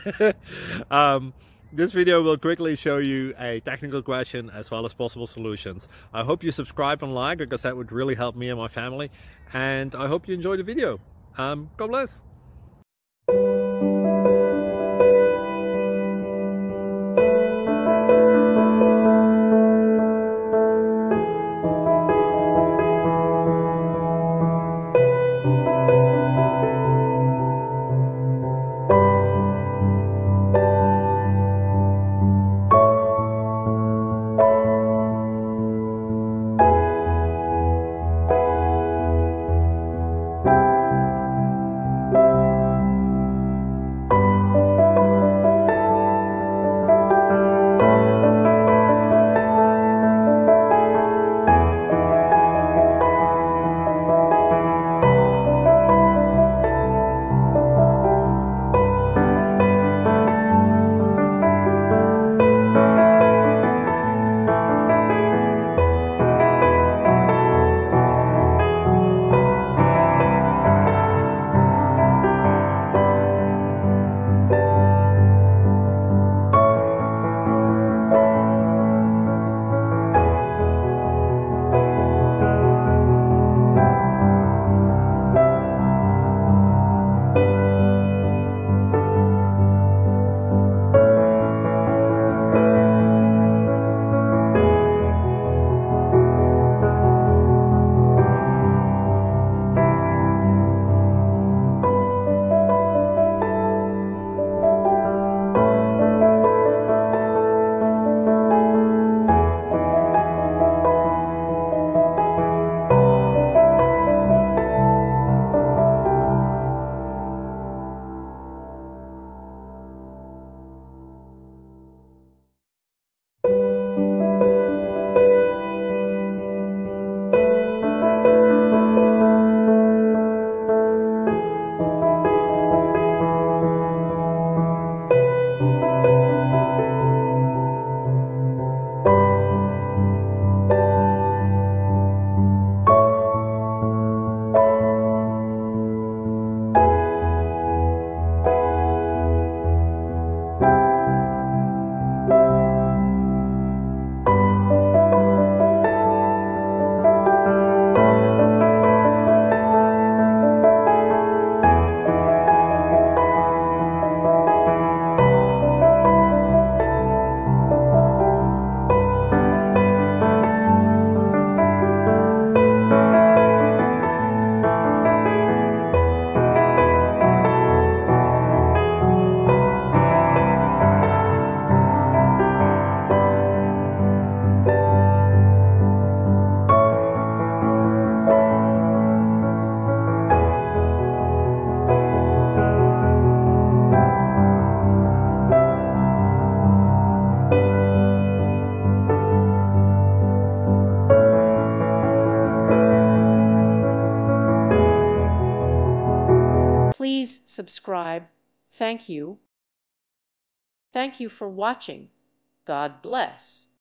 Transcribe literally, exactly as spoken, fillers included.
um, this video will quickly show you a technical question as well as possible solutions. I hope you subscribe and like, because that would really help me and my family. And I hope you enjoy the video. Um, God bless. Please subscribe. Thank you. Thank you for watching. God bless.